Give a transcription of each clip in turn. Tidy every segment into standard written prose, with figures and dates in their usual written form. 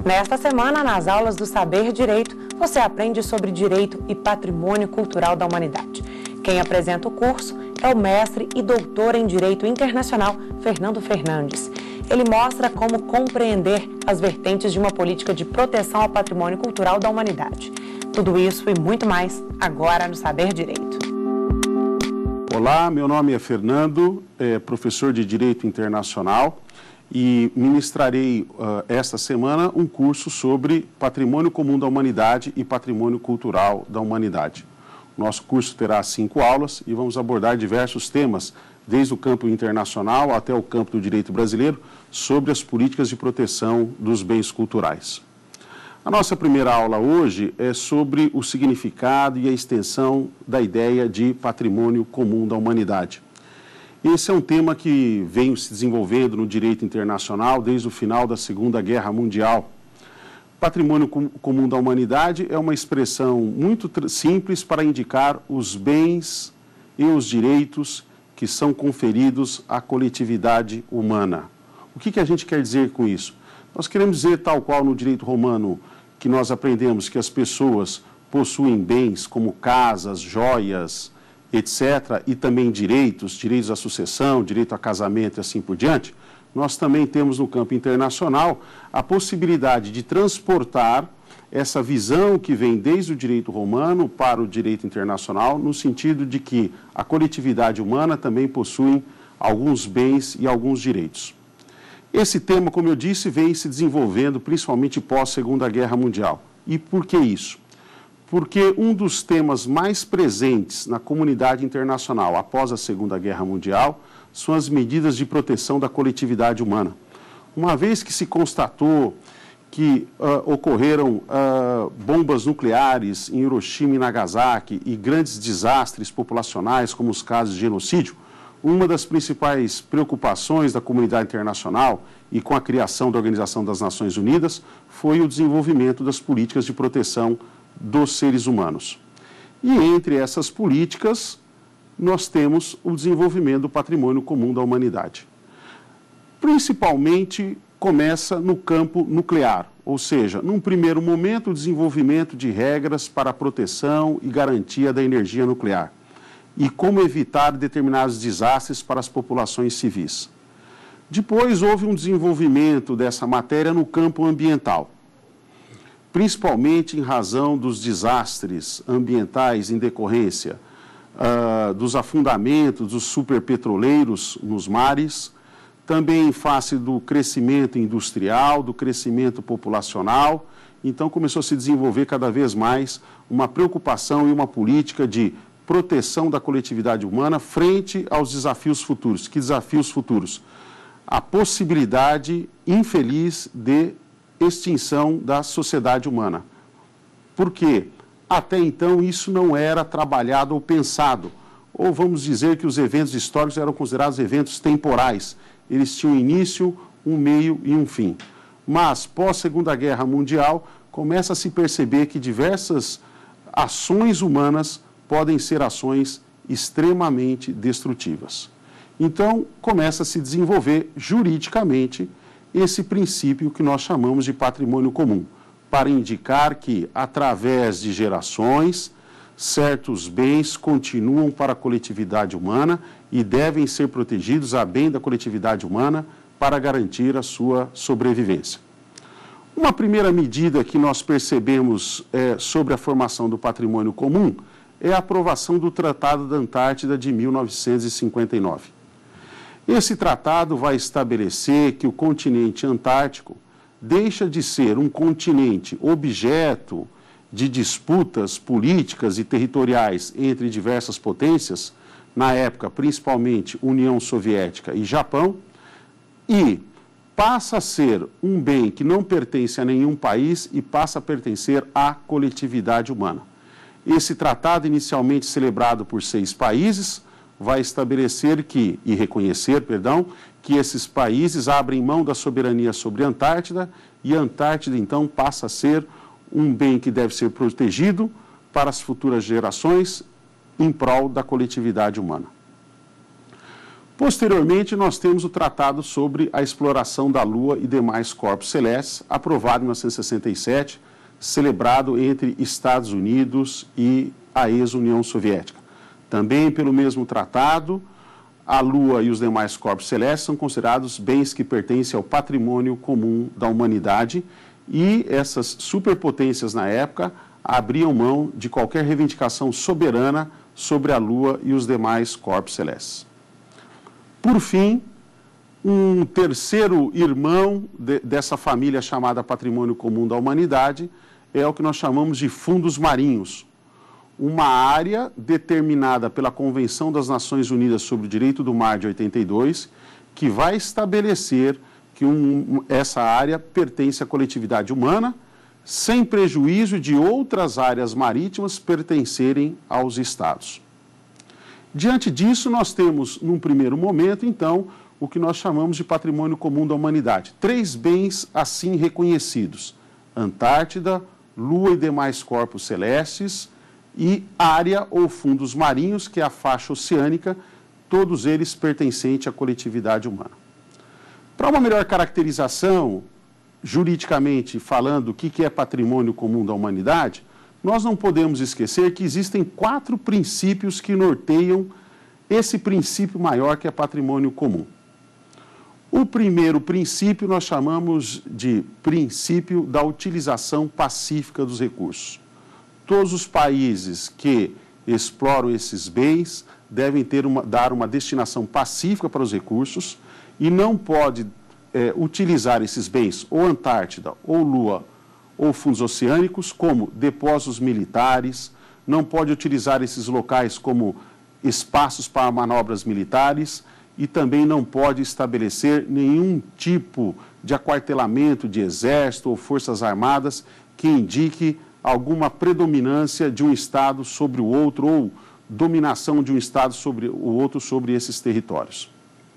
Nesta semana, nas aulas do Saber Direito, você aprende sobre direito e patrimônio cultural da humanidade. Quem apresenta o curso é o mestre e doutor em Direito Internacional, Fernando Fernandes. Ele mostra como compreender as vertentes de uma política de proteção ao patrimônio cultural da humanidade. Tudo isso e muito mais, agora no Saber Direito. Olá, meu nome é Fernando, professor de Direito Internacional e ministrarei esta semana um curso sobre Patrimônio Comum da Humanidade e Patrimônio Cultural da Humanidade. Nosso curso terá 5 aulas e vamos abordar diversos temas, desde o campo internacional até o campo do direito brasileiro, sobre as políticas de proteção dos bens culturais. A nossa primeira aula hoje é sobre o significado e a extensão da ideia de patrimônio comum da humanidade. Esse é um tema que vem se desenvolvendo no direito internacional desde o final da Segunda Guerra Mundial. Patrimônio comum da humanidade é uma expressão muito simples para indicar os bens e os direitos que são conferidos à coletividade humana. O que a gente quer dizer com isso? Nós queremos dizer, tal qual no direito romano, que nós aprendemos que as pessoas possuem bens como casas, joias, etc., e também direitos à sucessão, direito a casamento e assim por diante. Nós também temos no campo internacional a possibilidade de transportar essa visão que vem desde o direito romano para o direito internacional, no sentido de que a coletividade humana também possui alguns bens e alguns direitos. Esse tema, como eu disse, vem se desenvolvendo principalmente pós-Segunda Guerra Mundial. E por que isso? Porque um dos temas mais presentes na comunidade internacional após a Segunda Guerra Mundial são as medidas de proteção da coletividade humana. Uma vez que se constatou que ocorreram bombas nucleares em Hiroshima e Nagasaki e grandes desastres populacionais, como os casos de genocídio, uma das principais preocupações da comunidade internacional e com a criação da Organização das Nações Unidas foi o desenvolvimento das políticas de proteção dos seres humanos. E entre essas políticas, nós temos o desenvolvimento do patrimônio comum da humanidade. Principalmente começa no campo nuclear, ou seja, num primeiro momento, o desenvolvimento de regras para a proteção e garantia da energia nuclear e como evitar determinados desastres para as populações civis. Depois houve um desenvolvimento dessa matéria no campo ambiental, principalmente em razão dos desastres ambientais em decorrência dos afundamentos dos superpetroleiros nos mares, também em face do crescimento industrial, do crescimento populacional. Então começou a se desenvolver cada vez mais uma preocupação e uma política de proteção da coletividade humana frente aos desafios futuros. Que desafios futuros? A possibilidade infeliz de extinção da sociedade humana. Por quê? Até então isso não era trabalhado ou pensado, ou vamos dizer que os eventos históricos eram considerados eventos temporais. Eles tinham um início, um meio e um fim. Mas, pós-Segunda Guerra Mundial, começa a se perceber que diversas ações humanas podem ser ações extremamente destrutivas. Então, começa a se desenvolver juridicamente esse princípio que nós chamamos de patrimônio comum, para indicar que, através de gerações, certos bens continuam para a coletividade humana e devem ser protegidos a bem da coletividade humana para garantir a sua sobrevivência. Uma primeira medida que nós percebemos sobre a formação do patrimônio comum é a aprovação do Tratado da Antártida de 1959. Esse tratado vai estabelecer que o continente antártico deixa de ser um continente objeto de disputas políticas e territoriais entre diversas potências, na época principalmente União Soviética e Japão, e passa a ser um bem que não pertence a nenhum país e passa a pertencer à coletividade humana. Esse tratado, inicialmente celebrado por 6 países, vai estabelecer que esses países abrem mão da soberania sobre a Antártida e a Antártida, então, passa a ser um bem que deve ser protegido para as futuras gerações em prol da coletividade humana. Posteriormente, nós temos o Tratado sobre a Exploração da Lua e demais corpos celestes, aprovado em 1967, celebrado entre Estados Unidos e a ex-União Soviética. Também pelo mesmo tratado, a Lua e os demais corpos celestes são considerados bens que pertencem ao patrimônio comum da humanidade e essas superpotências na época abriam mão de qualquer reivindicação soberana sobre a Lua e os demais corpos celestes. Por fim, um terceiro irmão dessa família chamada Patrimônio Comum da Humanidade é o que nós chamamos de fundos marinhos, uma área determinada pela Convenção das Nações Unidas sobre o Direito do Mar de 82, que vai estabelecer que essa área pertence à coletividade humana, sem prejuízo de outras áreas marítimas pertencerem aos Estados. Diante disso, nós temos, num primeiro momento, então, o que nós chamamos de patrimônio comum da humanidade. 3 bens assim reconhecidos: Antártida, Lua e demais corpos celestes, e área ou fundos marinhos, que é a faixa oceânica, todos eles pertencentes à coletividade humana. Para uma melhor caracterização, juridicamente falando, o que é patrimônio comum da humanidade, nós não podemos esquecer que existem 4 princípios que norteiam esse princípio maior que é patrimônio comum. O primeiro princípio nós chamamos de princípio da utilização pacífica dos recursos. Todos os países que exploram esses bens devem dar uma destinação pacífica para os recursos e não pode utilizar esses bens, ou Antártida, ou Lua, ou fundos oceânicos, como depósitos militares, não pode utilizar esses locais como espaços para manobras militares e também não pode estabelecer nenhum tipo de aquartelamento de exército ou forças armadas que indique alguma predominância de um Estado sobre o outro ou dominação de um Estado sobre o outro sobre esses territórios.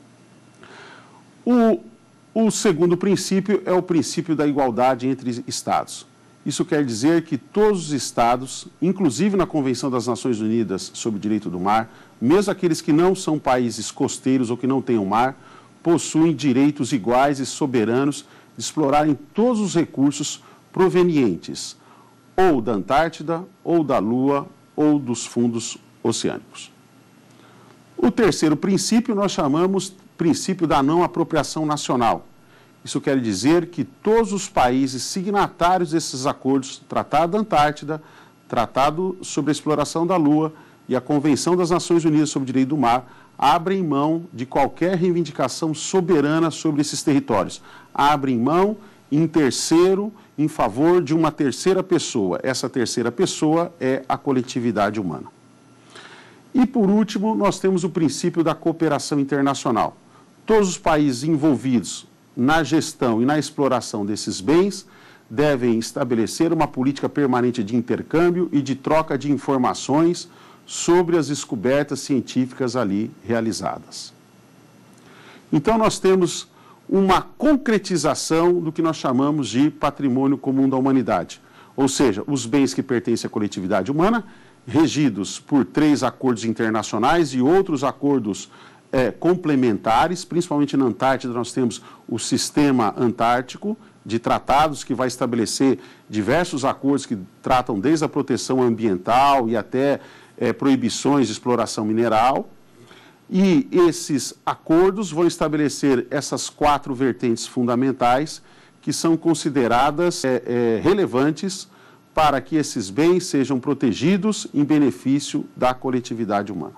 O segundo princípio é o princípio da igualdade entre Estados. Isso quer dizer que todos os Estados, inclusive na Convenção das Nações Unidas sobre o Direito do Mar, mesmo aqueles que não são países costeiros ou que não têm o mar, possuem direitos iguais e soberanos de explorarem todos os recursos provenientes ou da Antártida, ou da Lua, ou dos fundos oceânicos. O terceiro princípio nós chamamos princípio da não apropriação nacional. Isso quer dizer que todos os países signatários desses acordos, Tratado da Antártida, Tratado sobre a Exploração da Lua e a Convenção das Nações Unidas sobre o Direito do Mar, abrem mão de qualquer reivindicação soberana sobre esses territórios. Abrem mão em terceiro, em favor de uma terceira pessoa. Essa terceira pessoa é a coletividade humana. E, por último, nós temos o princípio da cooperação internacional. Todos os países envolvidos na gestão e na exploração desses bens devem estabelecer uma política permanente de intercâmbio e de troca de informações sobre as descobertas científicas ali realizadas. Então, nós temos uma concretização do que nós chamamos de patrimônio comum da humanidade, ou seja, os bens que pertencem à coletividade humana, regidos por 3 acordos internacionais e outros acordos complementares. Principalmente na Antártida nós temos o Sistema Antártico de Tratados, que vai estabelecer diversos acordos que tratam desde a proteção ambiental e até proibições de exploração mineral. E esses acordos vão estabelecer essas 4 vertentes fundamentais que são consideradas relevantes para que esses bens sejam protegidos em benefício da coletividade humana.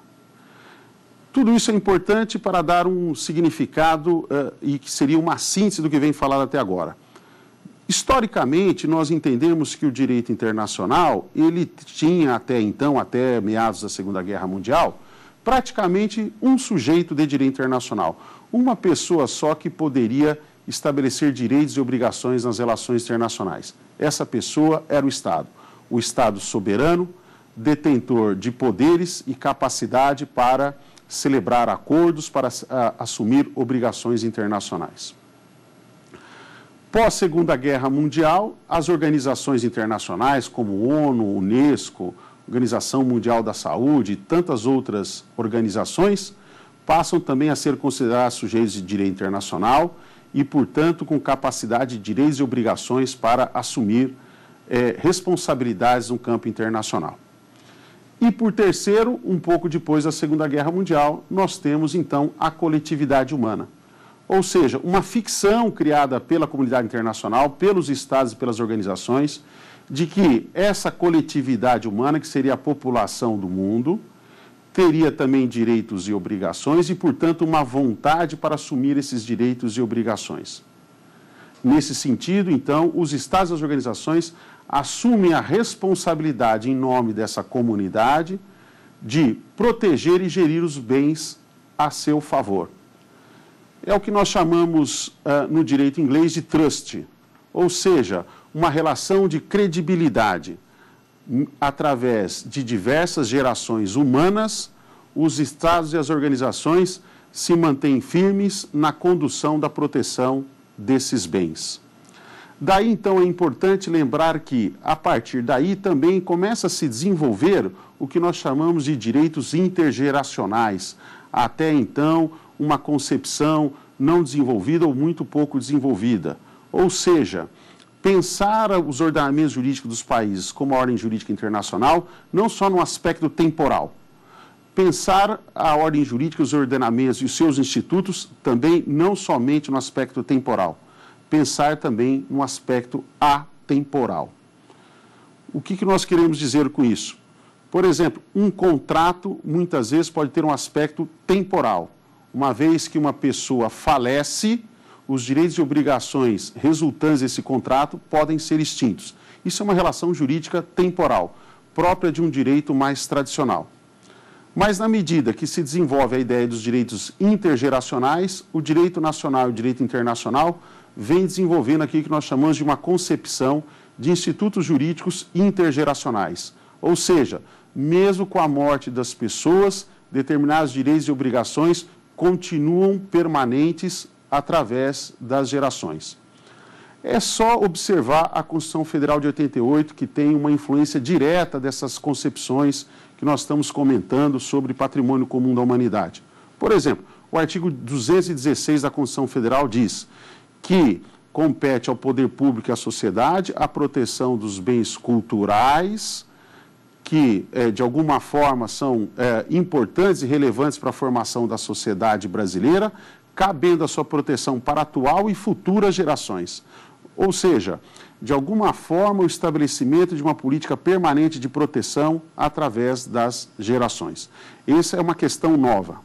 Tudo isso é importante para dar um significado e que seria uma síntese do que vem falado até agora. Historicamente, nós entendemos que o direito internacional, ele tinha até então, até meados da Segunda Guerra Mundial, praticamente um sujeito de direito internacional, uma pessoa só que poderia estabelecer direitos e obrigações nas relações internacionais. Essa pessoa era o Estado soberano, detentor de poderes e capacidade para celebrar acordos, para assumir obrigações internacionais. Pós-Segunda Guerra Mundial, as organizações internacionais como ONU, Unesco, Organização Mundial da Saúde e tantas outras organizações passam também a ser considerados sujeitos de direito internacional e, portanto, com capacidade de direitos e obrigações para assumir responsabilidades no campo internacional. E, por terceiro, um pouco depois da Segunda Guerra Mundial, nós temos, então, a coletividade humana. Ou seja, uma ficção criada pela comunidade internacional, pelos estados e pelas organizações, de que essa coletividade humana, que seria a população do mundo, teria também direitos e obrigações e, portanto, uma vontade para assumir esses direitos e obrigações. Nesse sentido, então, os estados e as organizações assumem a responsabilidade em nome dessa comunidade de proteger e gerir os bens a seu favor. É o que nós chamamos no direito inglês de trust, ou seja, uma relação de credibilidade. Através de diversas gerações humanas, os estados e as organizações se mantêm firmes na condução da proteção desses bens. Daí, então, é importante lembrar que, a partir daí, também começa a se desenvolver o que nós chamamos de direitos intergeracionais. Até então, uma concepção não desenvolvida ou muito pouco desenvolvida. Ou seja, pensar os ordenamentos jurídicos dos países como a ordem jurídica internacional, não só no aspecto temporal. Pensar a ordem jurídica, os ordenamentos e os seus institutos também não somente no aspecto temporal. Pensar também no aspecto atemporal. O que nós queremos dizer com isso? Por exemplo, um contrato muitas vezes pode ter um aspecto temporal. Uma vez que uma pessoa falece, os direitos e obrigações resultantes desse contrato podem ser extintos. Isso é uma relação jurídica temporal, própria de um direito mais tradicional. Mas, na medida que se desenvolve a ideia dos direitos intergeracionais, o direito nacional e o direito internacional vem desenvolvendo aqui o que nós chamamos de uma concepção de institutos jurídicos intergeracionais. Ou seja, mesmo com a morte das pessoas, determinados direitos e obrigações continuam permanentes através das gerações. É só observar a Constituição Federal de 88, que tem uma influência direta dessas concepções que nós estamos comentando sobre patrimônio comum da humanidade. Por exemplo, o artigo 216 da Constituição Federal diz que compete ao poder público e à sociedade a proteção dos bens culturais, que de alguma forma são importantes e relevantes para a formação da sociedade brasileira, cabendo a sua proteção para atual e futuras gerações. Ou seja, de alguma forma, o estabelecimento de uma política permanente de proteção através das gerações. Essa é uma questão nova.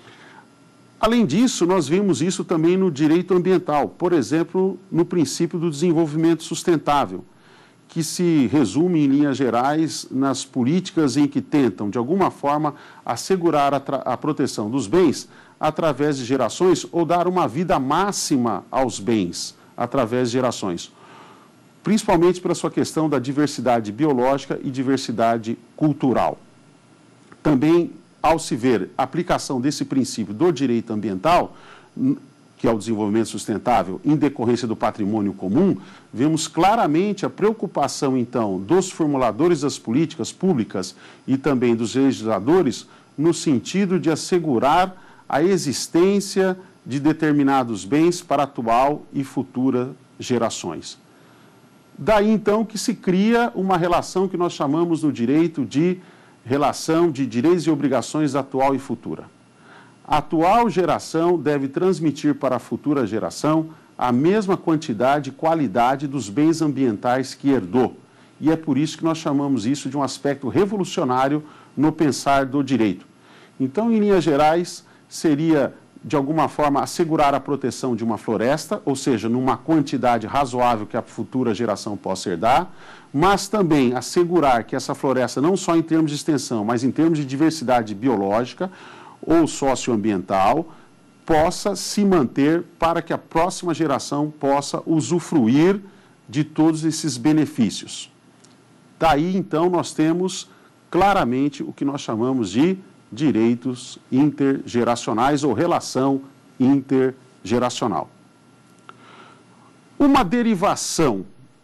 Além disso, nós vimos isso também no direito ambiental, por exemplo, no princípio do desenvolvimento sustentável, que se resume, em linhas gerais, nas políticas em que tentam, de alguma forma, assegurar a proteção dos bens através de gerações ou dar uma vida máxima aos bens através de gerações, principalmente pela sua questão da diversidade biológica e diversidade cultural. Também, ao se ver a aplicação desse princípio do direito ambiental, que é o desenvolvimento sustentável, em decorrência do patrimônio comum, vemos claramente a preocupação, então, dos formuladores das políticas públicas e também dos legisladores, no sentido de assegurar a existência de determinados bens para atual e futuras gerações. Daí, então, que se cria uma relação que nós chamamos no direito de relação de direitos e obrigações atual e futura. A atual geração deve transmitir para a futura geração a mesma quantidade e qualidade dos bens ambientais que herdou. E é por isso que nós chamamos isso de um aspecto revolucionário no pensar do direito. Então, em linhas gerais, seria, de alguma forma, assegurar a proteção de uma floresta, ou seja, numa quantidade razoável que a futura geração possa herdar, mas também assegurar que essa floresta, não só em termos de extensão, mas em termos de diversidade biológica ou socioambiental, possa se manter para que a próxima geração possa usufruir de todos esses benefícios. Daí, então, nós temos claramente o que nós chamamos de direitos intergeracionais ou relação intergeracional. Uma derivação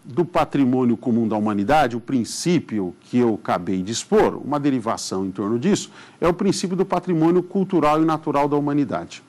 do patrimônio comum da humanidade, o princípio que eu acabei de expor, uma derivação em torno disso, é o princípio do patrimônio cultural e natural da humanidade.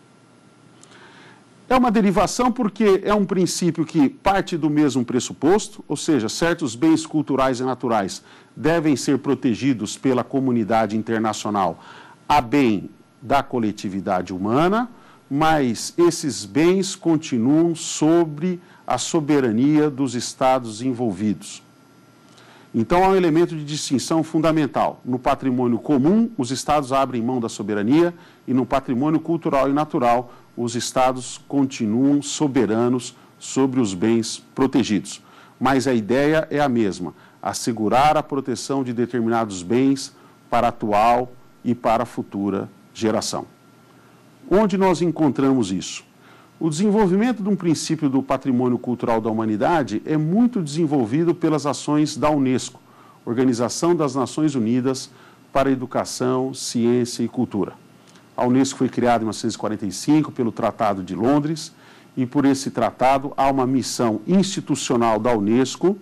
É uma derivação porque é um princípio que parte do mesmo pressuposto, ou seja, certos bens culturais e naturais devem ser protegidos pela comunidade internacional a bem da coletividade humana, mas esses bens continuam sobre a soberania dos Estados envolvidos. Então, há um elemento de distinção fundamental. No patrimônio comum, os Estados abrem mão da soberania e no patrimônio cultural e natural, os Estados continuam soberanos sobre os bens protegidos. Mas a ideia é a mesma, assegurar a proteção de determinados bens para a atual e para a futura geração. Onde nós encontramos isso? O desenvolvimento de um princípio do patrimônio cultural da humanidade é muito desenvolvido pelas ações da Unesco, Organização das Nações Unidas para a Educação, Ciência e Cultura. A Unesco foi criada em 1945 pelo Tratado de Londres e por esse tratado há uma missão institucional da Unesco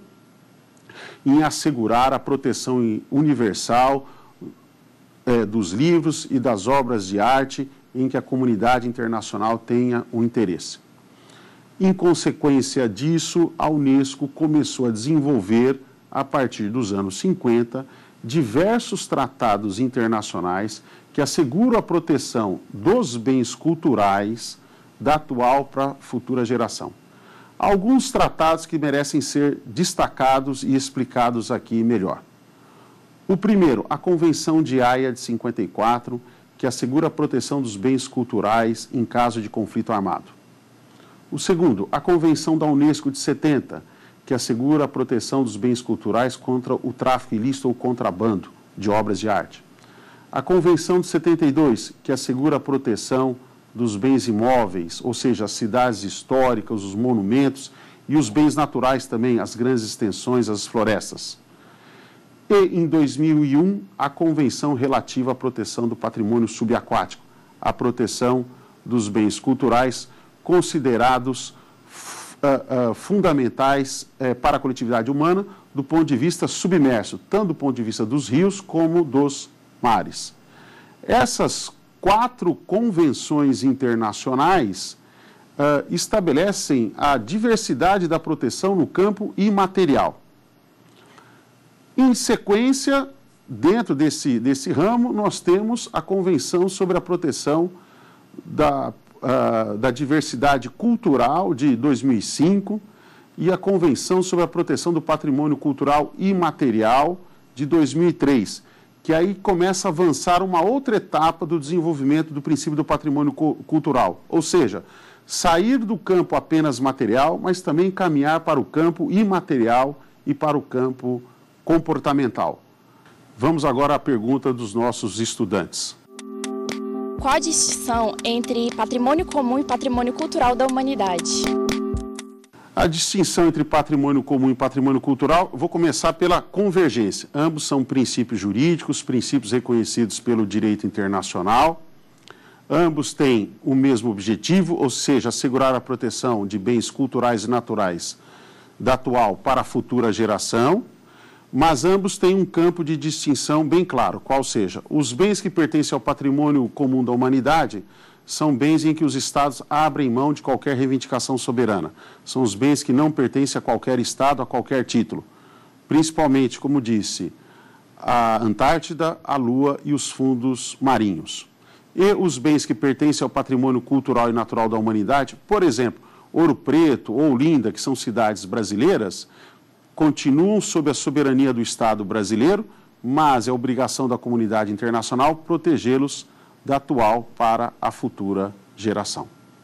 em assegurar a proteção universal dos livros e das obras de arte em que a comunidade internacional tenha um interesse. Em consequência disso, a Unesco começou a desenvolver, a partir dos anos 50, diversos tratados internacionais que asseguram a proteção dos bens culturais da atual para a futura geração. Há alguns tratados que merecem ser destacados e explicados aqui melhor. O primeiro, a Convenção de Haia de 54, que assegura a proteção dos bens culturais em caso de conflito armado. O segundo, a Convenção da Unesco de 70, que assegura a proteção dos bens culturais contra o tráfico ilícito ou contrabando de obras de arte. A Convenção de 72, que assegura a proteção dos bens imóveis, ou seja, as cidades históricas, os monumentos e os bens naturais também, as grandes extensões, as florestas. E, em 2001, a Convenção relativa à proteção do patrimônio subaquático, a proteção dos bens culturais considerados fundamentais para a coletividade humana do ponto de vista submerso, tanto do ponto de vista dos rios como dos mares. Essas 4 convenções internacionais estabelecem a diversidade da proteção no campo imaterial. Em sequência, dentro desse ramo, nós temos a Convenção sobre a Proteção da Diversidade Cultural, de 2005, e a Convenção sobre a Proteção do Patrimônio Cultural Imaterial, de 2003, que aí começa a avançar uma outra etapa do desenvolvimento do princípio do patrimônio cultural, ou seja, sair do campo apenas material, mas também caminhar para o campo imaterial e para o campo comportamental. Vamos agora à pergunta dos nossos estudantes. Qual a distinção entre patrimônio comum e patrimônio cultural da humanidade? A distinção entre patrimônio comum e patrimônio cultural, vou começar pela convergência. Ambos são princípios jurídicos, princípios reconhecidos pelo direito internacional. Ambos têm o mesmo objetivo, ou seja, assegurar a proteção de bens culturais e naturais da atual para a futura geração. Mas ambos têm um campo de distinção bem claro, qual seja, os bens que pertencem ao patrimônio comum da humanidade são bens em que os Estados abrem mão de qualquer reivindicação soberana. São os bens que não pertencem a qualquer Estado, a qualquer título. Principalmente, como disse, a Antártida, a Lua e os fundos marinhos. E os bens que pertencem ao patrimônio cultural e natural da humanidade, por exemplo, Ouro Preto ou Olinda, que são cidades brasileiras, continuam sob a soberania do Estado brasileiro, mas é obrigação da comunidade internacional protegê-los da atual para a futura geração.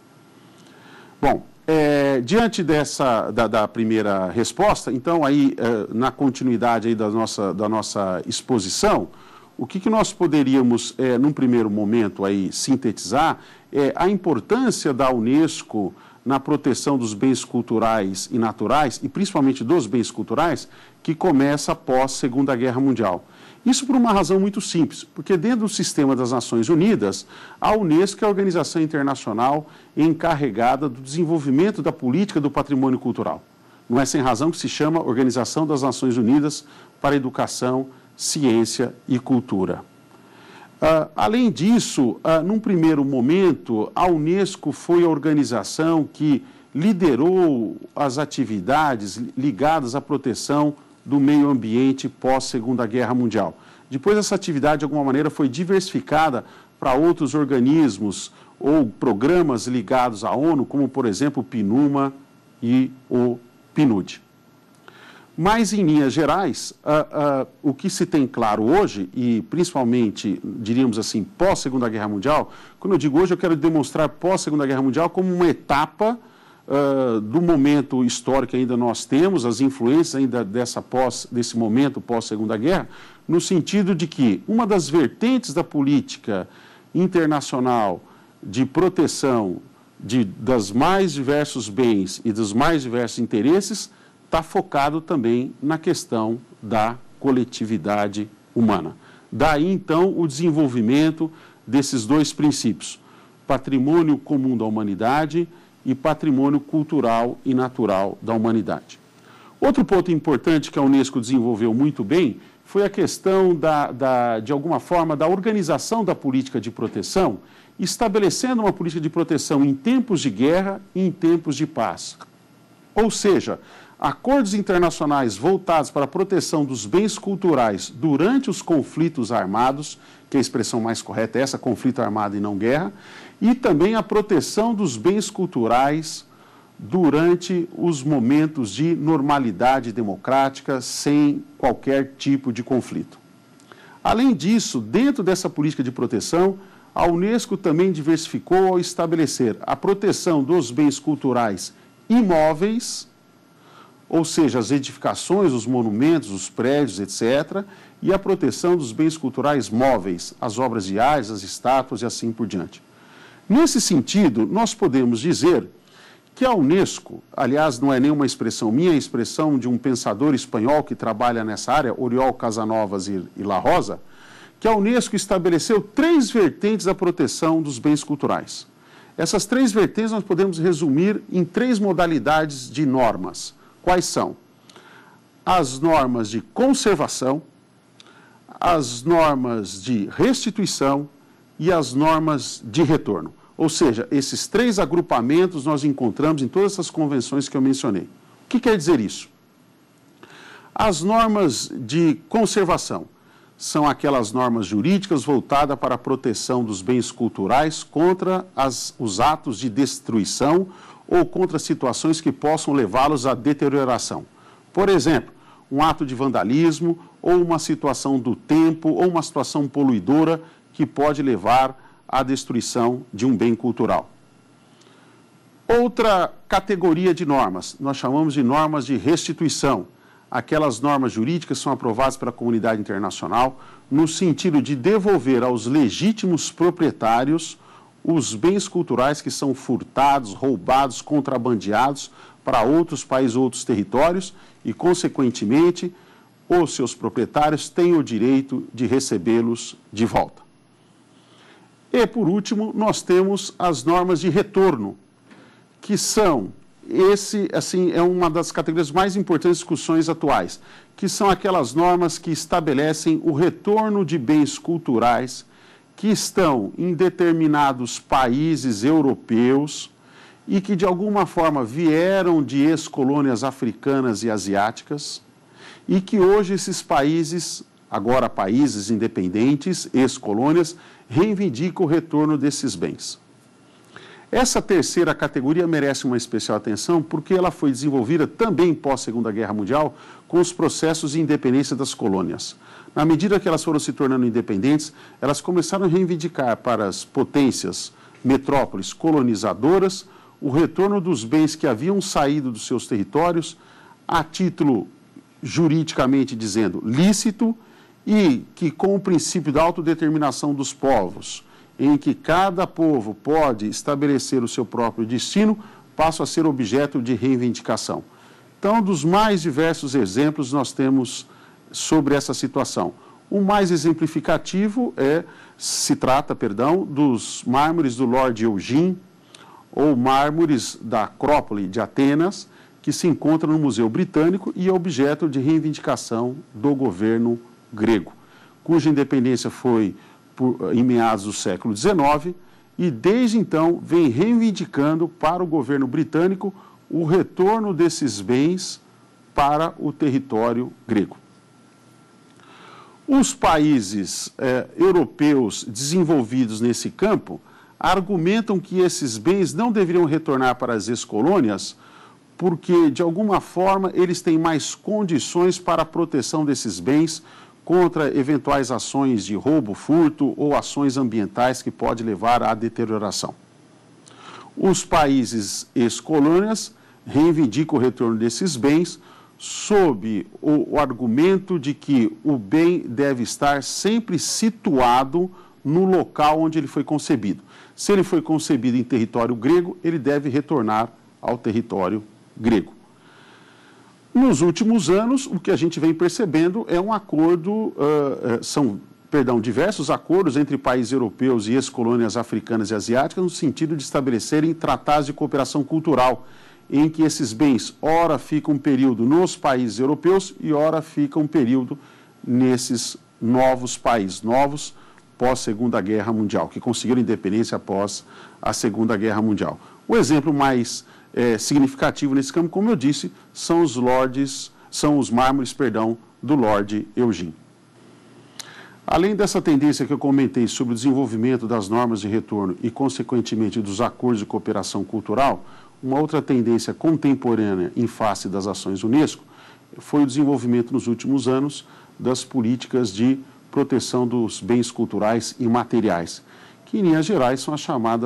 Bom, diante da primeira resposta, então aí na continuidade aí da nossa exposição, o que nós poderíamos, num primeiro momento aí sintetizar é a importância da Unesco na proteção dos bens culturais e naturais, e principalmente dos bens culturais, que começa após a Segunda Guerra Mundial. Isso por uma razão muito simples, porque dentro do sistema das Nações Unidas, a Unesco é a organização internacional encarregada do desenvolvimento da política do patrimônio cultural. Não é sem razão que se chama Organização das Nações Unidas para a Educação, Ciência e Cultura. Além disso, num primeiro momento, a Unesco foi a organização que liderou as atividades ligadas à proteção do meio ambiente pós-Segunda Guerra Mundial. Depois, essa atividade, de alguma maneira, foi diversificada para outros organismos ou programas ligados à ONU, como, por exemplo, o PNUMA e o PNUD. Mas, em linhas gerais, o que se tem claro hoje, e principalmente, diríamos assim, pós-Segunda Guerra Mundial, quando eu digo hoje, eu quero demonstrar pós-Segunda Guerra Mundial como uma etapa do momento histórico que ainda nós temos, as influências ainda desse momento pós-Segunda Guerra, no sentido de que uma das vertentes da política internacional de proteção dos mais diversos bens e dos mais diversos interesses está focado também na questão da coletividade humana. Daí, então, o desenvolvimento desses dois princípios, patrimônio comum da humanidade e patrimônio cultural e natural da humanidade. Outro ponto importante que a Unesco desenvolveu muito bem foi a questão, de alguma forma, da organização da política de proteção, estabelecendo uma política de proteção em tempos de guerra e em tempos de paz. Ou seja, acordos internacionais voltados para a proteção dos bens culturais durante os conflitos armados, que a expressão mais correta é essa, conflito armado e não guerra, e também a proteção dos bens culturais durante os momentos de normalidade democrática, sem qualquer tipo de conflito. Além disso, dentro dessa política de proteção, a Unesco também diversificou ao estabelecer a proteção dos bens culturais imóveis, ou seja, as edificações, os monumentos, os prédios, etc., e a proteção dos bens culturais móveis, as obras de arte, as estátuas e assim por diante. Nesse sentido, nós podemos dizer que a Unesco, aliás, não é nenhuma expressão minha, é a expressão de um pensador espanhol que trabalha nessa área, Oriol Casanovas e La Rosa, que a Unesco estabeleceu 3 vertentes da proteção dos bens culturais. Essas 3 vertentes nós podemos resumir em 3 modalidades de normas. Quais são? As normas de conservação, as normas de restituição e as normas de retorno. Ou seja, esses 3 agrupamentos nós encontramos em todas essas convenções que eu mencionei. O que quer dizer isso? As normas de conservação são aquelas normas jurídicas voltadas para a proteção dos bens culturais contra os atos de destruição ou contra situações que possam levá-los à deterioração. Por exemplo, um ato de vandalismo ou uma situação do tempo ou uma situação poluidora que pode levar à destruição de um bem cultural. Outra categoria de normas, nós chamamos de normas de restituição. Aquelas normas jurídicas são aprovadas pela comunidade internacional no sentido de devolver aos legítimos proprietários os bens culturais que são furtados, roubados, contrabandeados para outros países, outros territórios e, consequentemente, os seus proprietários têm o direito de recebê-los de volta. E, por último, nós temos as normas de retorno, que são, é uma das categorias mais importantes de discussões atuais, que são aquelas normas que estabelecem o retorno de bens culturais que estão em determinados países europeus e que, de alguma forma, vieram de ex-colônias africanas e asiáticas e que hoje esses países, agora países independentes, ex-colônias, reivindicam o retorno desses bens. Essa terceira categoria merece uma especial atenção porque ela foi desenvolvida também pós-Segunda Guerra Mundial com os processos de independência das colônias. Na medida que elas foram se tornando independentes, elas começaram a reivindicar para as potências, metrópoles colonizadoras, o retorno dos bens que haviam saído dos seus territórios a título, juridicamente dizendo, lícito e que, com o princípio da autodeterminação dos povos, em que cada povo pode estabelecer o seu próprio destino, passam a ser objeto de reivindicação. Então, dos mais diversos exemplos nós temos sobre essa situação. O mais exemplificativo se trata dos mármores do Lord Eugene, ou mármores da Acrópole de Atenas, que se encontra no Museu Britânico e é objeto de reivindicação do governo grego, cuja independência foi em meados do século XIX e desde então vem reivindicando para o governo britânico o retorno desses bens para o território grego. Os países europeus desenvolvidos nesse campo argumentam que esses bens não deveriam retornar para as ex-colônias porque, de alguma forma, eles têm mais condições para a proteção desses bens contra eventuais ações de roubo, furto ou ações ambientais que podem levar à deterioração. Os países ex-colônias reivindicam o retorno desses bens sob o argumento de que o bem deve estar sempre situado no local onde ele foi concebido. Se ele foi concebido em território grego, ele deve retornar ao território grego. Nos últimos anos, o que a gente vem percebendo é um acordo, diversos acordos entre países europeus e ex-colônias africanas e asiáticas no sentido de estabelecerem tratados de cooperação cultural, em que esses bens, ora ficam um período nos países europeus e ora ficam um período nesses novos países, novos pós-Segunda Guerra Mundial, que conseguiram independência após a Segunda Guerra Mundial. O exemplo mais significativo nesse campo, como eu disse, são os mármores do Lord Elgin. Além dessa tendência que eu comentei sobre o desenvolvimento das normas de retorno e, consequentemente, dos acordos de cooperação cultural, uma outra tendência contemporânea em face das ações Unesco foi o desenvolvimento nos últimos anos das políticas de proteção dos bens culturais e materiais, que em linhas gerais são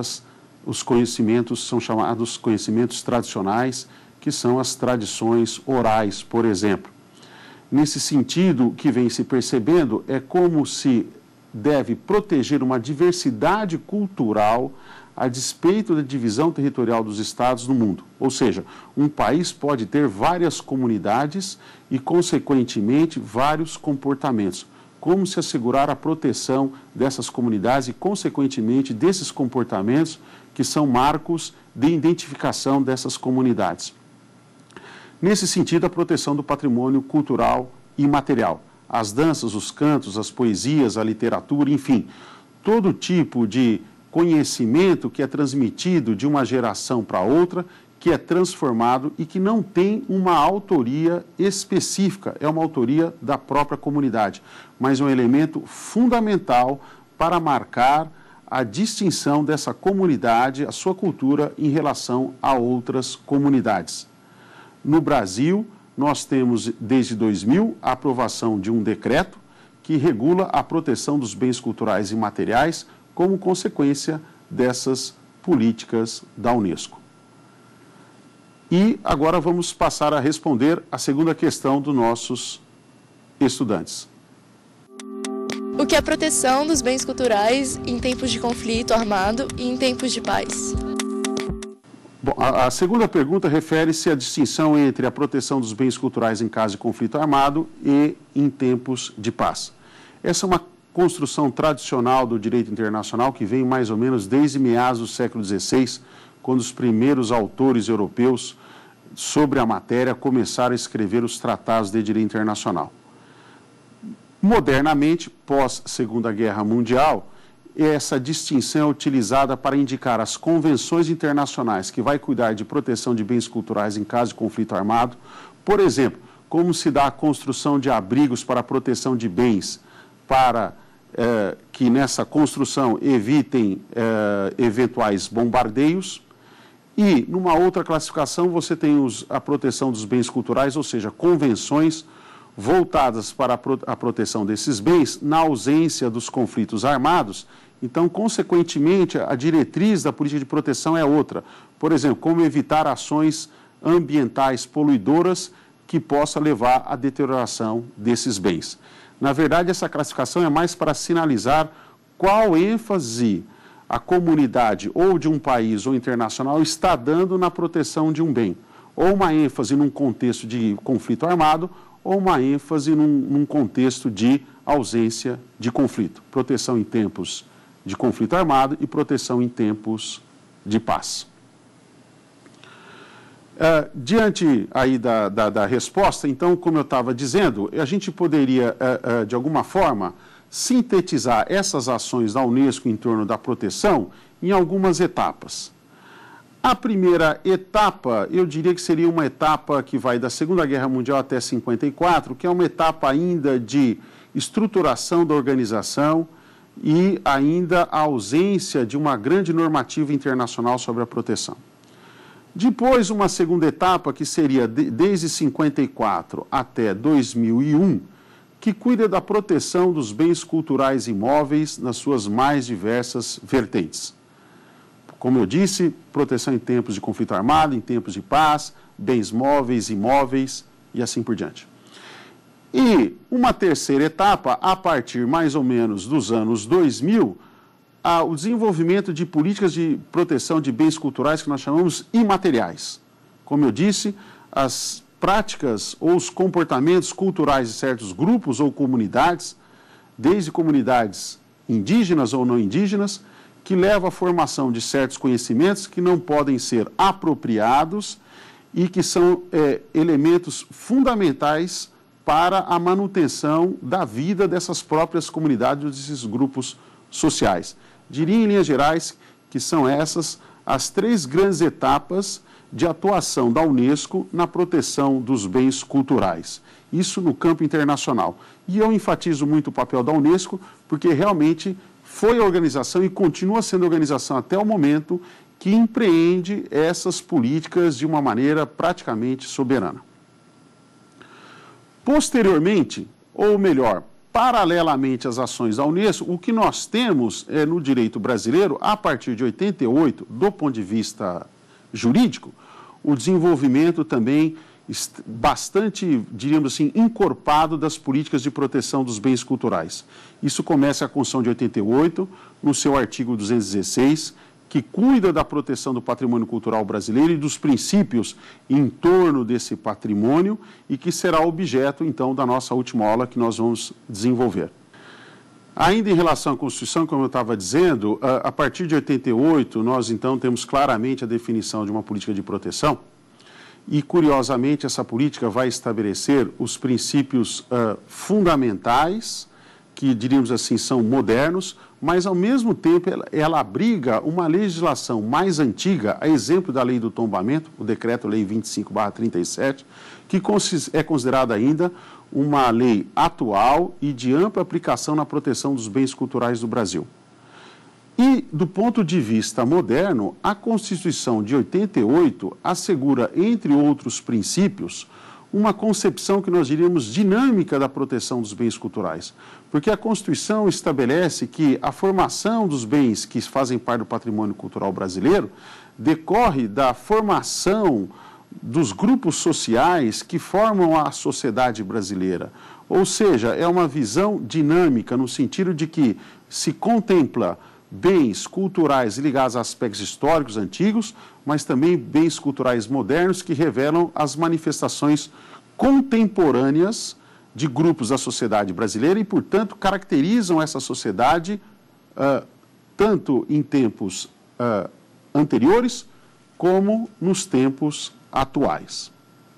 chamados conhecimentos tradicionais, que são as tradições orais, por exemplo. Nesse sentido, o que vem se percebendo é como se deve proteger uma diversidade cultural a despeito da divisão territorial dos estados no mundo. Ou seja, um país pode ter várias comunidades e, consequentemente, vários comportamentos. Como se assegurar a proteção dessas comunidades e, consequentemente, desses comportamentos que são marcos de identificação dessas comunidades. Nesse sentido, a proteção do patrimônio cultural e imaterial. As danças, os cantos, as poesias, a literatura, enfim, todo tipo de conhecimento que é transmitido de uma geração para outra, que é transformado e que não tem uma autoria específica, é uma autoria da própria comunidade, mas é um elemento fundamental para marcar a distinção dessa comunidade, a sua cultura em relação a outras comunidades. No Brasil, nós temos, desde 2000, a aprovação de um decreto que regula a proteção dos bens culturais e materiais como consequência dessas políticas da Unesco. E agora vamos passar a responder a segunda questão dos nossos estudantes. O que é a proteção dos bens culturais em tempos de conflito armado e em tempos de paz? Bom, a segunda pergunta refere-se à distinção entre a proteção dos bens culturais em caso de conflito armado e em tempos de paz. Essa é uma construção tradicional do direito internacional que vem mais ou menos desde meados do século XVI, quando os primeiros autores europeus sobre a matéria começaram a escrever os tratados de direito internacional. Modernamente, pós-Segunda Guerra Mundial, essa distinção é utilizada para indicar as convenções internacionais que vai cuidar de proteção de bens culturais em caso de conflito armado. Por exemplo, como se dá a construção de abrigos para a proteção de bens, para que nessa construção evitem eventuais bombardeios. E, numa outra classificação, você tem a proteção dos bens culturais, ou seja, convenções voltadas para a proteção desses bens na ausência dos conflitos armados. Então, consequentemente, a diretriz da política de proteção é outra. Por exemplo, como evitar ações ambientais poluidoras que possam levar à deterioração desses bens. Na verdade, essa classificação é mais para sinalizar qual ênfase a comunidade ou de um país ou internacional está dando na proteção de um bem. Ou uma ênfase num contexto de conflito armado, ou uma ênfase num contexto de ausência de conflito. Proteção em tempos de conflito armado e proteção em tempos de paz. Diante aí da resposta, então, como eu estava dizendo, a gente poderia, de alguma forma, sintetizar essas ações da Unesco em torno da proteção em algumas etapas. A primeira etapa, eu diria que seria uma etapa que vai da Segunda Guerra Mundial até 54, que é uma etapa ainda de estruturação da organização e ainda a ausência de uma grande normativa internacional sobre a proteção. Depois, uma segunda etapa, que seria desde 54 até 2001, que cuida da proteção dos bens culturais imóveis nas suas mais diversas vertentes. Como eu disse, proteção em tempos de conflito armado, em tempos de paz, bens móveis, imóveis e assim por diante. E uma terceira etapa, a partir mais ou menos dos anos 2000, o desenvolvimento de políticas de proteção de bens culturais que nós chamamos imateriais. Como eu disse, as práticas ou os comportamentos culturais de certos grupos ou comunidades, desde comunidades indígenas ou não indígenas, que levam à formação de certos conhecimentos que não podem ser apropriados e que são elementos fundamentais para a manutenção da vida dessas próprias comunidades, desses grupos sociais. Diria, em linhas gerais, que são essas as três grandes etapas de atuação da Unesco na proteção dos bens culturais. Isso no campo internacional. E eu enfatizo muito o papel da Unesco, porque realmente foi a organização e continua sendo a organização até o momento que empreende essas políticas de uma maneira praticamente soberana. Posteriormente, ou melhor, paralelamente às ações da Unesco, o que nós temos no direito brasileiro, a partir de 88, do ponto de vista jurídico, o desenvolvimento também bastante, diríamos assim, encorpado das políticas de proteção dos bens culturais. Isso começa a Constituição de 88, no seu artigo 216, que cuida da proteção do patrimônio cultural brasileiro e dos princípios em torno desse patrimônio e que será objeto, então, da nossa última aula que nós vamos desenvolver. Ainda em relação à Constituição, como eu estava dizendo, a partir de 88, nós, então, temos claramente a definição de uma política de proteção e, curiosamente, essa política vai estabelecer os princípios fundamentais, que, diríamos assim, são modernos, mas, ao mesmo tempo, ela abriga uma legislação mais antiga, a exemplo da Lei do Tombamento, o Decreto-Lei 25/37, que é considerada ainda uma lei atual e de ampla aplicação na proteção dos bens culturais do Brasil. E, do ponto de vista moderno, a Constituição de 88 assegura, entre outros princípios, uma concepção que nós diríamos dinâmica da proteção dos bens culturais. Porque a Constituição estabelece que a formação dos bens que fazem parte do patrimônio cultural brasileiro decorre da formação dos grupos sociais que formam a sociedade brasileira. Ou seja, é uma visão dinâmica no sentido de que se contempla bens culturais ligados a aspectos históricos antigos, mas também bens culturais modernos que revelam as manifestações contemporâneas de grupos da sociedade brasileira e, portanto, caracterizam essa sociedade tanto em tempos anteriores como nos tempos atuais.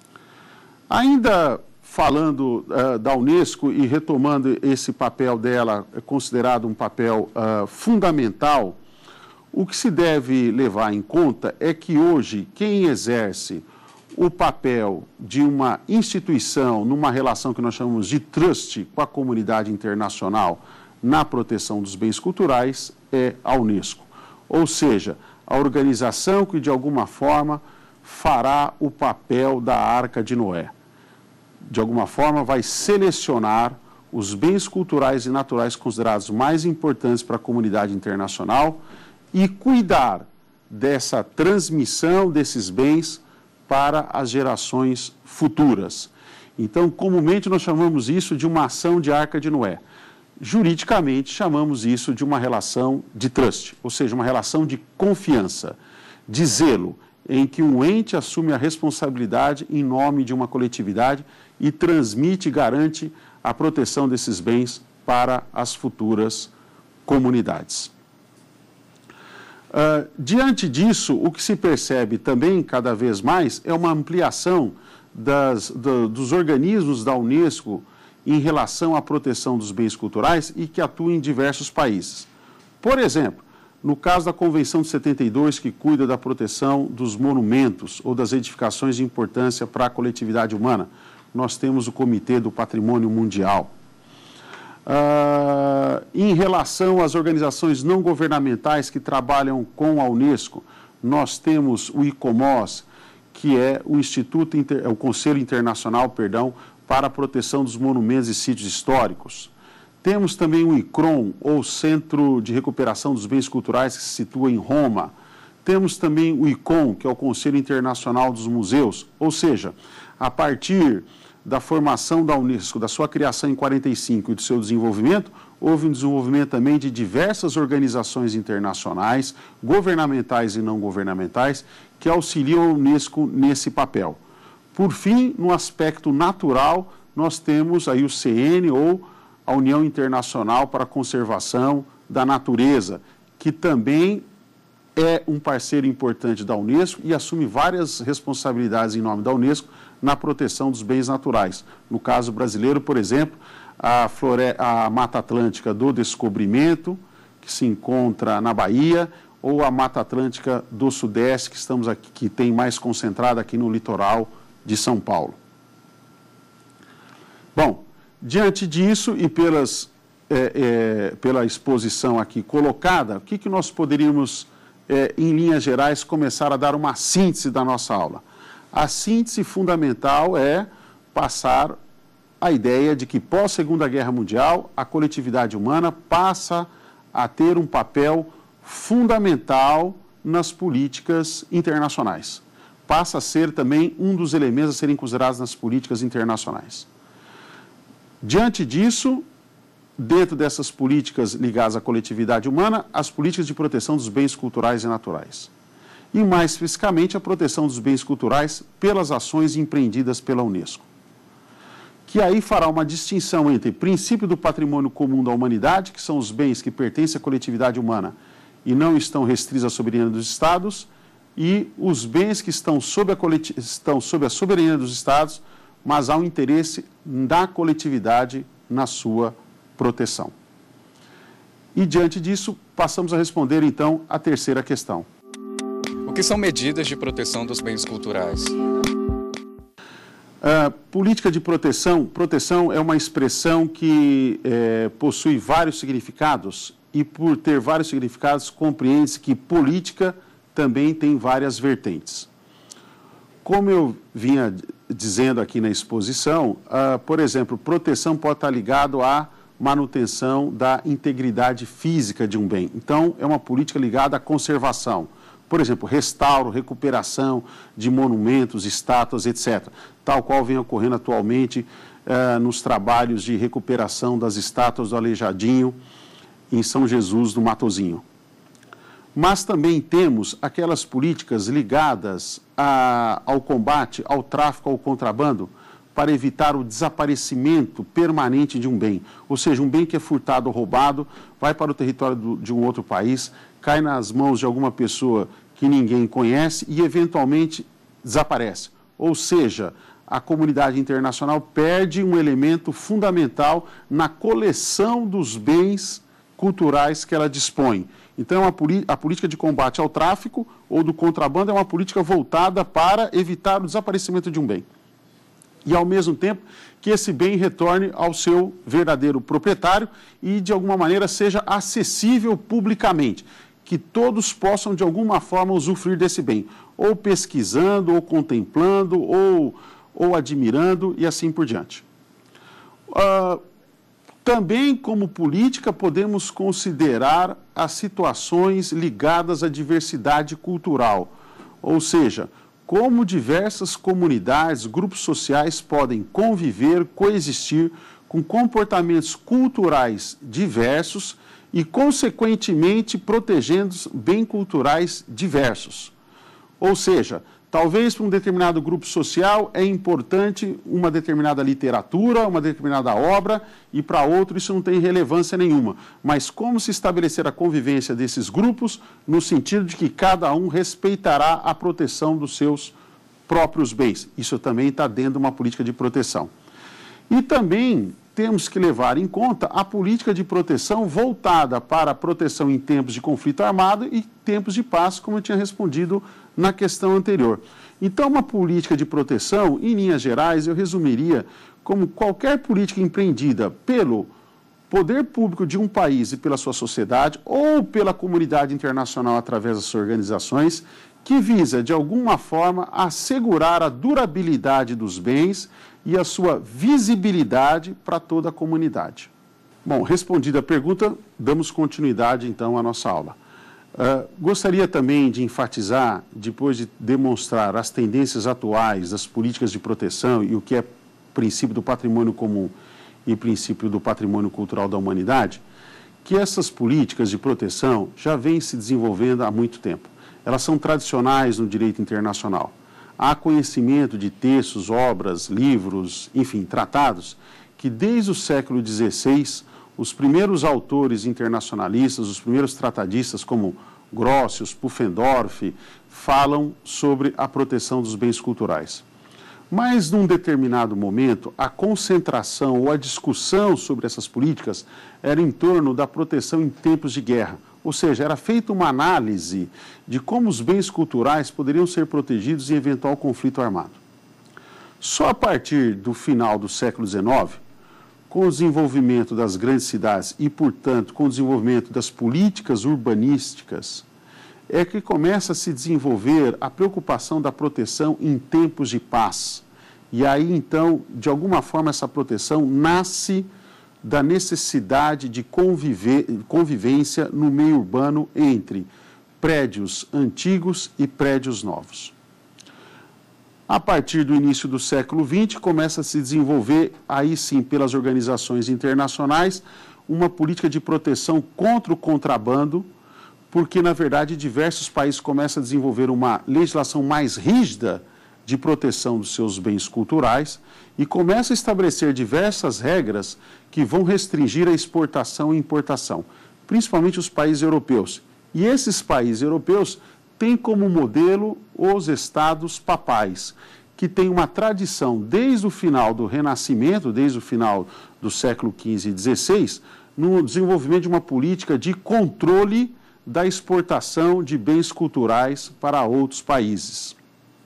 Ainda falando da Unesco e retomando esse papel dela, considerado um papel fundamental, o que se deve levar em conta é que hoje quem exerce o papel de uma instituição numa relação que nós chamamos de trust com a comunidade internacional na proteção dos bens culturais é a Unesco. Ou seja, a organização que de alguma forma fará o papel da Arca de Noé. De alguma forma, vai selecionar os bens culturais e naturais considerados mais importantes para a comunidade internacional e cuidar dessa transmissão desses bens para as gerações futuras. Então, comumente, nós chamamos isso de uma ação de Arca de Noé. Juridicamente, chamamos isso de uma relação de trust, ou seja, uma relação de confiança, de zelo, em que um ente assume a responsabilidade em nome de uma coletividade e transmite e garante a proteção desses bens para as futuras comunidades. Diante disso, o que se percebe também cada vez mais é uma ampliação dos organismos da Unesco em relação à proteção dos bens culturais e que atuam em diversos países. Por exemplo, no caso da Convenção de 72, que cuida da proteção dos monumentos ou das edificações de importância para a coletividade humana, nós temos o Comitê do Patrimônio Mundial. Em relação às organizações não governamentais que trabalham com a Unesco, nós temos o ICOMOS, que é o Conselho Internacional, para a Proteção dos Monumentos e Sítios Históricos. Temos também o ICROM, ou Centro de Recuperação dos Bens Culturais, que se situa em Roma. Temos também o ICOM, que é o Conselho Internacional dos Museus, ou seja, a partir da formação da Unesco, da sua criação em 1945 e do seu desenvolvimento, houve um desenvolvimento também de diversas organizações internacionais, governamentais e não governamentais, que auxiliam a Unesco nesse papel. Por fim, no aspecto natural, nós temos aí o CN, ou a União Internacional para a Conservação da Natureza, que também é um parceiro importante da Unesco e assume várias responsabilidades em nome da Unesco na proteção dos bens naturais. No caso brasileiro, por exemplo, a Mata Atlântica do Descobrimento, que se encontra na Bahia, ou a Mata Atlântica do Sudeste, que estamos aqui, que tem mais concentrada aqui no litoral de São Paulo. Bom, diante disso e pela exposição aqui colocada, o que nós poderíamos, em linhas gerais, começar a dar uma síntese da nossa aula? A síntese fundamental é passar a ideia de que pós-Segunda Guerra Mundial, a coletividade humana passa a ter um papel fundamental nas políticas internacionais. Passa a ser também um dos elementos a serem considerados nas políticas internacionais. Diante disso, dentro dessas políticas ligadas à coletividade humana, as políticas de proteção dos bens culturais e naturais. E, mais especificamente, a proteção dos bens culturais pelas ações empreendidas pela Unesco. Que aí fará uma distinção entre princípio do patrimônio comum da humanidade, que são os bens que pertencem à coletividade humana e não estão restritos à soberania dos Estados, e os bens que estão sob a soberania dos Estados, mas há um interesse da coletividade na sua proteção. E, diante disso, passamos a responder, então, a terceira questão. O que são medidas de proteção dos bens culturais? Política de proteção. Proteção é uma expressão que possui vários significados e, por ter vários significados, compreende-se que política também tem várias vertentes. Como eu vinha dizendo aqui na exposição, por exemplo, proteção pode estar ligado à manutenção da integridade física de um bem. Então, é uma política ligada à conservação. Por exemplo, restauro, recuperação de monumentos, estátuas, etc. Tal qual vem ocorrendo atualmente nos trabalhos de recuperação das estátuas do Aleijadinho em São Jesus do Matozinho. Mas também temos aquelas políticas ligadas ao combate, ao tráfico, ao contrabando, para evitar o desaparecimento permanente de um bem. Ou seja, um bem que é furtado ou roubado, vai para o território de um outro país, cai nas mãos de alguma pessoa que ninguém conhece e, eventualmente, desaparece. Ou seja, a comunidade internacional perde um elemento fundamental na coleção dos bens culturais que ela dispõe. Então, a política de combate ao tráfico ou do contrabando é uma política voltada para evitar o desaparecimento de um bem. E, ao mesmo tempo, que esse bem retorne ao seu verdadeiro proprietário e, de alguma maneira, seja acessível publicamente, que todos possam, de alguma forma, usufruir desse bem, ou pesquisando, ou contemplando, ou admirando, e assim por diante. Também, como política, podemos considerar as situações ligadas à diversidade cultural, ou seja, como diversas comunidades, grupos sociais podem conviver, coexistir com comportamentos culturais diversos e, consequentemente, protegendo bens culturais diversos. Ou seja, Talvez para um determinado grupo social é importante uma determinada literatura, uma determinada obra, e para outro isso não tem relevância nenhuma. Mas como se estabelecer a convivência desses grupos no sentido de que cada um respeitará a proteção dos seus próprios bens? Isso também está dentro de uma política de proteção. E também temos que levar em conta a política de proteção voltada para a proteção em tempos de conflito armado e tempos de paz, como eu tinha respondido na questão anterior. Então, uma política de proteção, em linhas gerais, eu resumiria como qualquer política empreendida pelo poder público de um país e pela sua sociedade ou pela comunidade internacional através das suas organizações, que visa, de alguma forma, assegurar a durabilidade dos bens e a sua visibilidade para toda a comunidade. Bom, respondida a pergunta, damos continuidade, então, à nossa aula. Gostaria também de enfatizar, depois de demonstrar as tendências atuais das políticas de proteção e o que é princípio do patrimônio comum e princípio do patrimônio cultural da humanidade, que essas políticas de proteção já vêm se desenvolvendo há muito tempo. Elas são tradicionais no direito internacional. Há conhecimento de textos, obras, livros, enfim, tratados, que desde o século XVI, os primeiros autores internacionalistas, os primeiros tratadistas, como Grotius, Pufendorf, falam sobre a proteção dos bens culturais. Mas, num determinado momento, a concentração ou a discussão sobre essas políticas era em torno da proteção em tempos de guerra. Ou seja, era feita uma análise de como os bens culturais poderiam ser protegidos em eventual conflito armado. Só a partir do final do século XIX, com o desenvolvimento das grandes cidades e, portanto, com o desenvolvimento das políticas urbanísticas, é que começa a se desenvolver a preocupação da proteção em tempos de paz. E aí, então, de alguma forma, essa proteção nasce da necessidade de convivência no meio urbano entre prédios antigos e prédios novos. A partir do início do século XX, começa a se desenvolver, aí sim, pelas organizações internacionais, uma política de proteção contra o contrabando, porque, na verdade, diversos países começam a desenvolver uma legislação mais rígida de proteção dos seus bens culturais e começam a estabelecer diversas regras que vão restringir a exportação e importação, principalmente os países europeus. E esses países europeus têm como modelo os estados papais, que têm uma tradição desde o final do Renascimento, desde o final do século XV e XVI, no desenvolvimento de uma política de controle da exportação de bens culturais para outros países.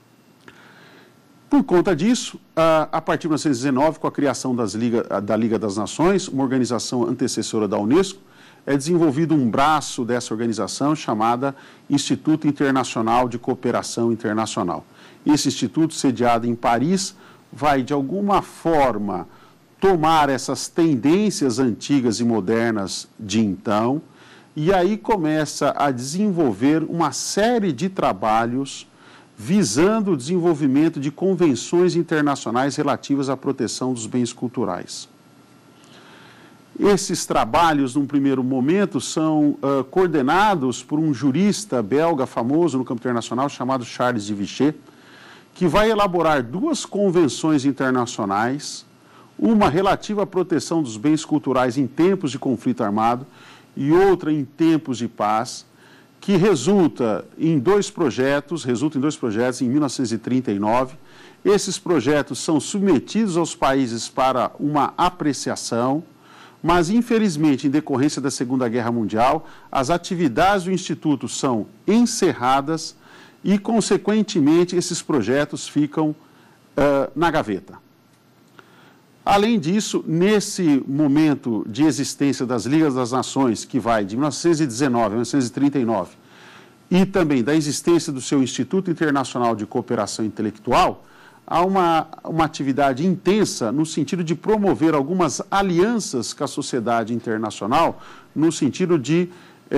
Por conta disso, a partir de 1919, com a criação da Liga das Nações, uma organização antecessora da Unesco, é desenvolvido um braço dessa organização chamada Instituto Internacional de Cooperação Internacional. Esse instituto, sediado em Paris, vai, de alguma forma, tomar essas tendências antigas e modernas de então, e aí começa a desenvolver uma série de trabalhos visando o desenvolvimento de convenções internacionais relativas à proteção dos bens culturais. Esses trabalhos, num primeiro momento, são coordenados por um jurista belga famoso no campo internacional chamado Charles de Vichy, que vai elaborar duas convenções internacionais, uma relativa à proteção dos bens culturais em tempos de conflito armado e outra em tempos de paz, que resulta em dois projetos em 1939. Esses projetos são submetidos aos países para uma apreciação, mas, infelizmente, em decorrência da Segunda Guerra Mundial, as atividades do Instituto são encerradas e, consequentemente, esses projetos ficam na gaveta. Além disso, nesse momento de existência das Ligas das Nações, que vai de 1919 a 1939, e também da existência do seu Instituto Internacional de Cooperação Intelectual, há uma atividade intensa no sentido de promover algumas alianças com a sociedade internacional, no sentido de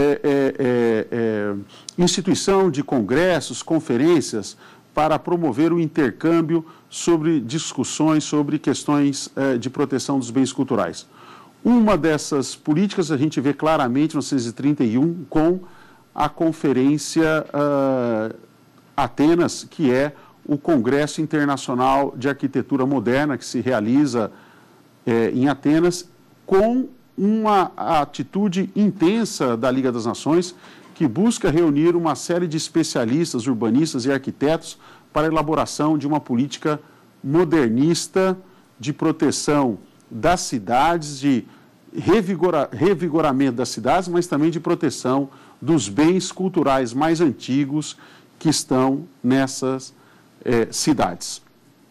instituição de congressos, conferências, para promover o intercâmbio sobre discussões sobre questões de proteção dos bens culturais. Uma dessas políticas a gente vê claramente em 1931 com a Conferência Atenas, que é o Congresso Internacional de Arquitetura Moderna, que se realiza em Atenas, com uma atitude intensa da Liga das Nações, que busca reunir uma série de especialistas, urbanistas e arquitetos para a elaboração de uma política modernista de proteção das cidades, de revigoramento das cidades, mas também de proteção dos bens culturais mais antigos que estão nessas cidades.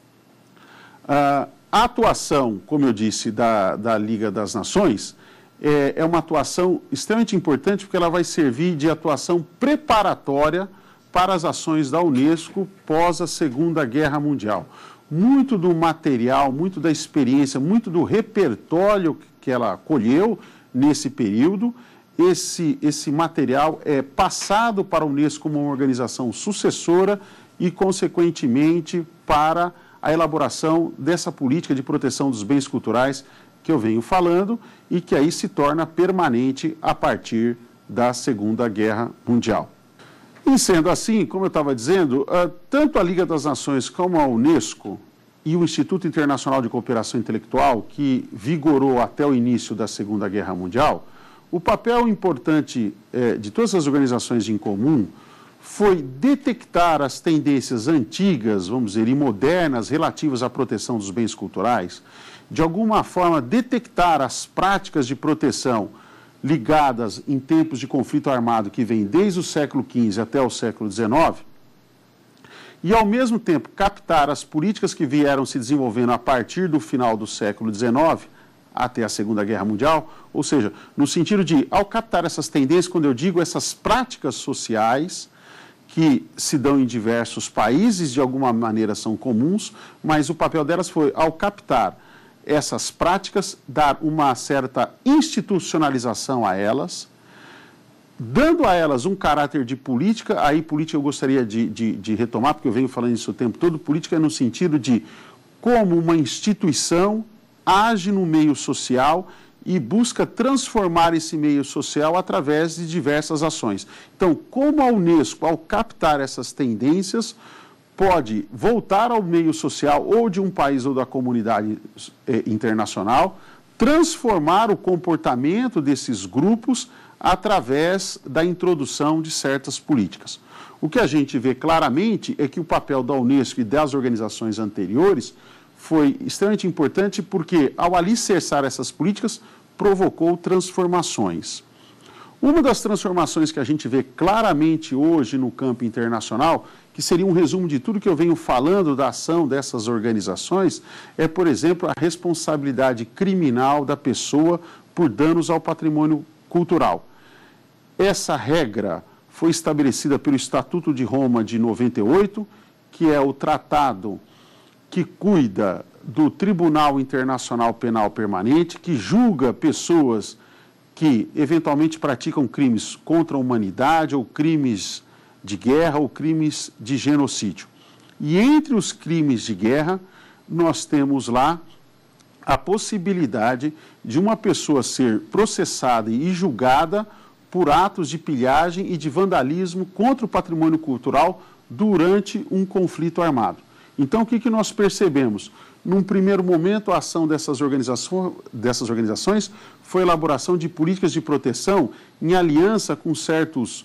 A atuação, como eu disse, da Liga das Nações é uma atuação extremamente importante, porque ela vai servir de atuação preparatória para as ações da Unesco pós a Segunda Guerra Mundial. Muito do material, muito da experiência, muito do repertório que ela colheu nesse período, esse material é passado para a Unesco como uma organização sucessora e, consequentemente, para a elaboração dessa política de proteção dos bens culturais que eu venho falando e que aí se torna permanente a partir da Segunda Guerra Mundial. E sendo assim, como eu estava dizendo, tanto a Liga das Nações como a Unesco e o Instituto Internacional de Cooperação Intelectual, que vigorou até o início da Segunda Guerra Mundial, o papel importante de todas as organizações em comum foi detectar as tendências antigas, vamos dizer, e modernas relativas à proteção dos bens culturais, de alguma forma detectar as práticas de proteção ligadas em tempos de conflito armado que vem desde o século XV até o século XIX, e ao mesmo tempo captar as políticas que vieram se desenvolvendo a partir do final do século XIX até a Segunda Guerra Mundial, ou seja, no sentido de, ao captar essas tendências, quando eu digo essas práticas sociais que se dão em diversos países, de alguma maneira são comuns, mas o papel delas foi, ao captar essas práticas, dar uma certa institucionalização a elas, dando a elas um caráter de política. Aí política eu gostaria de retomar, porque eu venho falando isso o tempo todo. Política é no sentido de como uma instituição age no meio social e busca transformar esse meio social através de diversas ações. Então, como a Unesco, ao captar essas tendências, pode voltar ao meio social ou de um país ou da comunidade internacional, transformar o comportamento desses grupos através da introdução de certas políticas. O que a gente vê claramente é que o papel da Unesco e das organizações anteriores foi extremamente importante porque, ao alicerçar essas políticas, provocou transformações. Uma das transformações que a gente vê claramente hoje no campo internacional, que seria um resumo de tudo que eu venho falando da ação dessas organizações, é, por exemplo, a responsabilidade criminal da pessoa por danos ao patrimônio cultural. Essa regra foi estabelecida pelo Estatuto de Roma de 98, que é o tratado que cuida do Tribunal Internacional Penal Permanente, que julga pessoas que eventualmente praticam crimes contra a humanidade ou crimes de guerra ou crimes de genocídio. E entre os crimes de guerra, nós temos lá a possibilidade de uma pessoa ser processada e julgada por atos de pilhagem e de vandalismo contra o patrimônio cultural durante um conflito armado. Então, o que nós percebemos? Num primeiro momento, a ação dessas organizações foi a elaboração de políticas de proteção em aliança com certos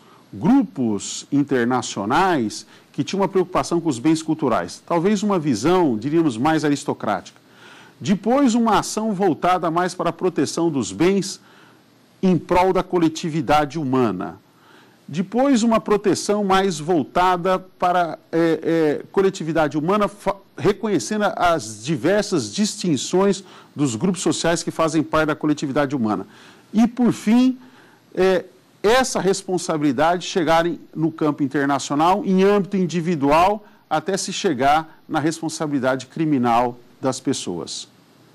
grupos internacionais que tinham uma preocupação com os bens culturais. Talvez uma visão, diríamos, mais aristocrática. Depois, uma ação voltada mais para a proteção dos bens em prol da coletividade humana. Depois, uma proteção mais voltada para coletividade humana, reconhecendo as diversas distinções dos grupos sociais que fazem parte da coletividade humana. E, por fim, essa responsabilidade chegarem no campo internacional, em âmbito individual, até se chegar na responsabilidade criminal das pessoas.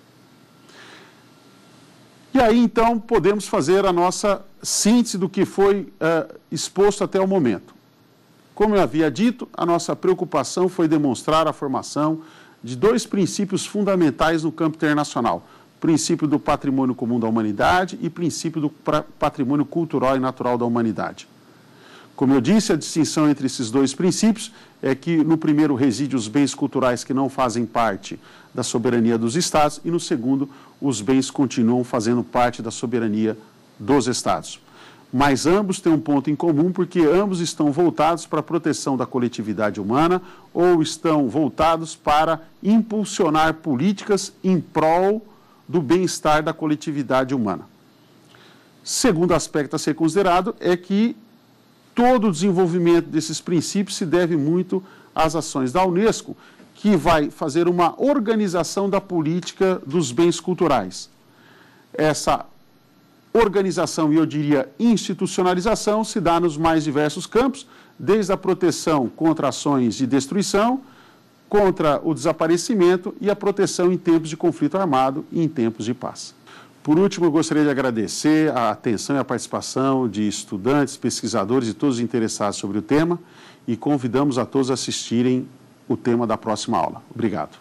E aí, então, podemos fazer a nossa síntese do que foi exposto até o momento. Como eu havia dito, a nossa preocupação foi demonstrar a formação de dois princípios fundamentais no campo internacional: princípio do patrimônio comum da humanidade e princípio do patrimônio cultural e natural da humanidade. Como eu disse, a distinção entre esses dois princípios é que no primeiro reside os bens culturais que não fazem parte da soberania dos Estados e no segundo os bens continuam fazendo parte da soberania dos Estados. Mas ambos têm um ponto em comum porque ambos estão voltados para a proteção da coletividade humana ou estão voltados para impulsionar políticas em prol do bem-estar da coletividade humana. Segundo aspecto a ser considerado é que todo o desenvolvimento desses princípios se deve muito às ações da Unesco, que vai fazer uma organização da política dos bens culturais. Essa organização, e eu diria institucionalização, se dá nos mais diversos campos, desde a proteção contra ações de destruição, contra o desaparecimento e a proteção em tempos de conflito armado e em tempos de paz. Por último, eu gostaria de agradecer a atenção e a participação de estudantes, pesquisadores e todos os interessados sobre o tema e convidamos a todos a assistirem o tema da próxima aula. Obrigado.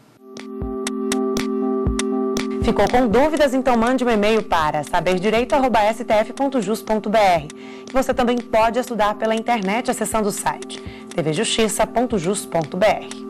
Ficou com dúvidas? Então mande um e-mail para saberdireito@stf.jus.br. E você também pode estudar pela internet acessando o site tvjustiça.jus.br.